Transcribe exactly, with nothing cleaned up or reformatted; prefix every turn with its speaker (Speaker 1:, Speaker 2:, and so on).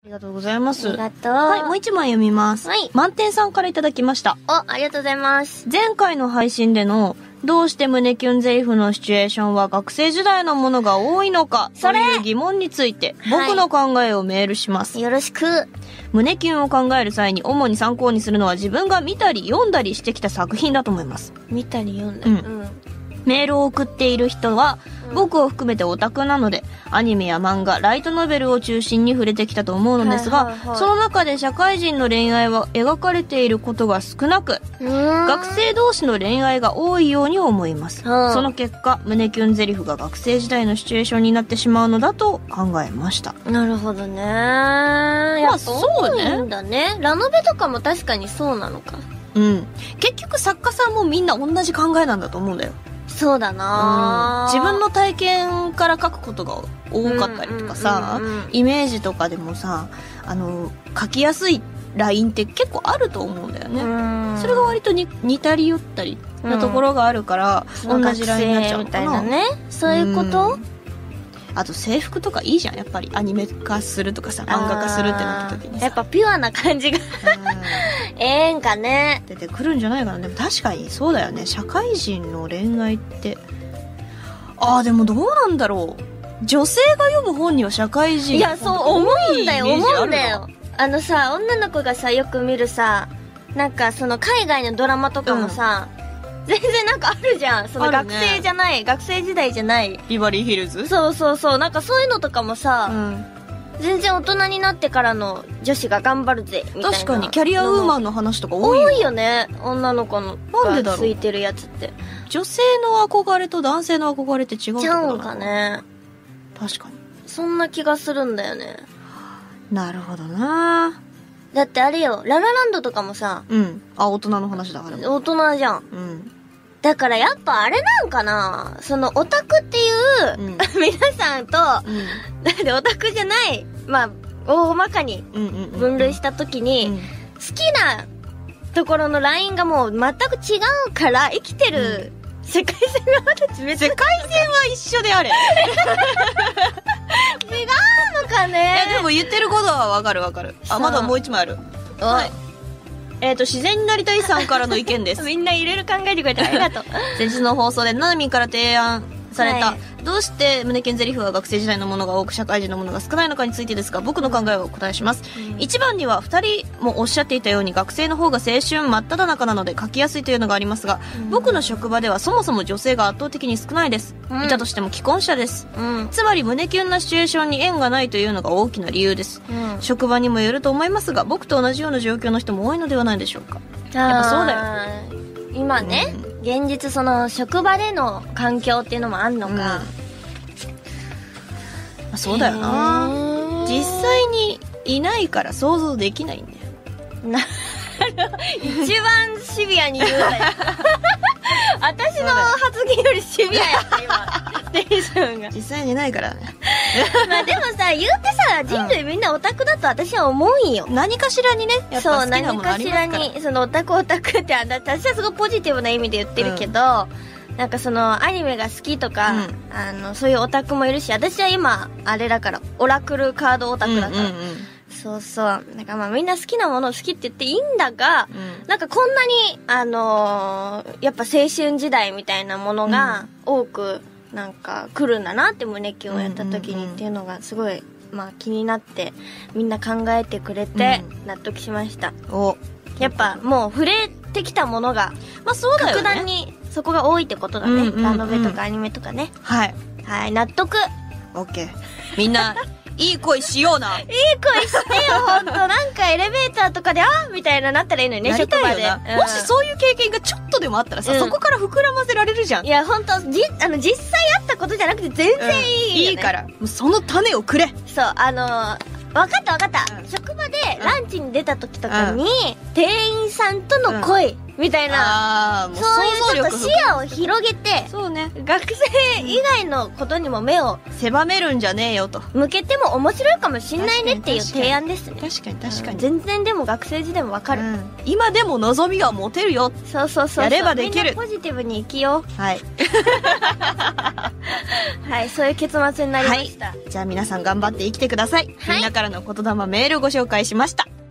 Speaker 1: ありがとうございます。
Speaker 2: ありがとう。
Speaker 1: はい、もう一枚読みます。
Speaker 2: はい。
Speaker 1: 満点さんからいただきました。
Speaker 2: お、ありがとうございます。
Speaker 1: 前回の配信での、どうして胸キュンゼリフのシチュエーションは学生時代のものが多いのか、という疑問について、僕の考えをメールします。
Speaker 2: はい、よろしく。
Speaker 1: 胸キュンを考える際に主に参考にするのは自分が見たり読んだりしてきた作品だと思います。
Speaker 2: 見たり読んだり。うん。
Speaker 1: うん、メールを送っている人は、僕を含めてオタクなので、アニメや漫画、ライトノベルを中心に触れてきたと思うのですが、はいはいはい、その中で社会人の恋愛は描かれていることが少なく、学生同士の恋愛が多いように思います。その結果、胸キュンゼリフが学生時代のシチュエーションになってしまうのだと考えました。
Speaker 2: なるほどね。まあそうね。そうだね。ラノベとかも確かにそうなのか。
Speaker 1: うん。結局作家さんもみんな同じ考えなんだと思うんだよ。
Speaker 2: そうだな、
Speaker 1: うん、自分の体験から書くことが多かったりとかさ、うんうんうんうん、イメージとかでもさ、あの書きやすいラインって結構あると思うんだよね。うんそれが割とに似たり寄ったりなところがあるから、うん、同じラインになっちゃうのかなみたいなね。
Speaker 2: そういうこと、うん、
Speaker 1: あと制服とかいいじゃん。やっぱりアニメ化するとかさ、漫画化するってなった時にさ、
Speaker 2: やっぱピュアな感じがええんかね
Speaker 1: 出てくるんじゃないかな。でも確かにそうだよね。社会人の恋愛ってああでもどうなんだろう。女性が読む本には社会人
Speaker 2: いやそう思うんだよ思うんだよ。あのさ女の子がさよく見るさなんかその海外のドラマとかもさ、うん、全然なんかあるじゃん。その学生じゃない、ね、学生時代じゃない
Speaker 1: ビバリーヒルズ。
Speaker 2: そうそうそう。なんかそういうのとかもさ、うん全然大人になってからの女子が頑張るぜみたいな。
Speaker 1: 確かにキャリアウーマンの話とか多いよ。
Speaker 2: 多いよね女の子の
Speaker 1: なんでだろう。
Speaker 2: ついてるやつって
Speaker 1: 女性の憧れと男性の憧れって違うってことなのかね。確かに
Speaker 2: そんな気がするんだよね。
Speaker 1: なるほどな。
Speaker 2: だってあれよララランドとかもさ
Speaker 1: うんあ大人の話だから
Speaker 2: 大人じゃん。うんだからやっぱあれなんかなそのオタクっていう、うん、皆さんと、うん、なんでオタクじゃないまあ大まかに分類した時に、うんうんうん、好きなところのラインがもう全く違うから生きてる世界線がまた違う。
Speaker 1: 世界線は一緒であれ違
Speaker 2: うのかね。
Speaker 1: いやでも言ってることはわかるわかる。あまだもう一枚ある。はいえーと、自然になりたいさんからの意見です。
Speaker 2: みんないろいろ考えてくれてありがとう。
Speaker 1: 先日の放送でななみんから提案された、はい、どうして胸キュンゼリフは学生時代のものが多く社会人のものが少ないのかについてですが、僕の考えをお答えします。うん、いちばんにはふたりもおっしゃっていたように学生の方が青春真っ只中なので書きやすいというのがありますが、うん、僕の職場ではそもそも女性が圧倒的に少ないです。うん、いたとしても既婚者です。うん、つまり胸キュンなシチュエーションに縁がないというのが大きな理由です。うん、職場にもよると思いますが、僕と同じような状況の人も多いのではないでしょうか。やっぱそうだよ。
Speaker 2: 今ね、うん、現実その職場での環境っていうのもあんのか、うんま
Speaker 1: あ、そうだよな。実際にいないから想像できないんだよ。
Speaker 2: な一番シビアに言うなよ私の発言よりシビアやった今テンションが
Speaker 1: 実際にいないからね
Speaker 2: まあでもさ言うてさ人類みんなオタクだと私は思うんよ、
Speaker 1: うん、何かしらにねやっぱ好きなものありますから。そう何かしらにそのオタクオタクって私はすごいポジティブな意味で言ってるけど、うん、なんかそのアニメが好きとか、うん、あのそういうオタクもいるし、私は今あれだからオラクルカードオタクだから、うんうんうんそうそうなんかまあみんな好きなものを好きって言っていいんだが、うん、なんかこんなにあのー、やっぱ青春時代みたいなものが多くなんか来るんだなって胸キュンをやった時にっていうのがすごいまあ気になってみんな考えてくれて納得しました、うん、おやっぱもう触れてきたものがまあそうだよね格段にそこが多いってことだね、うんうんうん、ラノベとかアニメとかねはいはい納得 OK みんないい恋しような。いい
Speaker 2: 恋してよ、ほんと。なんかエレベーターとかで、あーみたいななったらいいのよね、職場で、
Speaker 1: うん。もしそういう経験がちょっとでもあったらさ、うん、そこから膨らませられるじゃん。
Speaker 2: いや、ほんと、じ、あの、実際あったことじゃなくて全然いいよ、ねうん、
Speaker 1: いいから。もうその種をくれ。
Speaker 2: そう、あのー、わかったわかった、うん。職場でランチに出た時とかに、うん、店員さんとの恋。うん
Speaker 1: みたいな。
Speaker 2: あー、もう
Speaker 1: そういうちょっと
Speaker 2: 想像力
Speaker 1: 視野を広げて、
Speaker 2: そうね。
Speaker 1: 学生以外のことにも目を
Speaker 2: 狭めるんじゃねえよと。
Speaker 1: 向けても面白いかもしんないねっていう提案ですね。
Speaker 2: 確かに確かに。
Speaker 1: 全然でも学生時代もわかる、うん、
Speaker 2: 今でも望みが持てるよ。
Speaker 1: そうそうそう。
Speaker 2: やればできる。
Speaker 1: みんなポジティブに生きよう。
Speaker 2: はい。
Speaker 1: はい、そういう結末になりました。
Speaker 2: はい、じゃあ皆さん頑張って生きてください。はい、みんなからの言霊メールをご紹介しました。